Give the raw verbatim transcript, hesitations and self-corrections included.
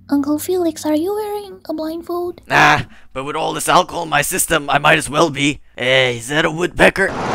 Uncle Felix, are you wearing a blindfold? Nah, but with all this alcohol in my system, I might as well be. Hey, is that a woodpecker?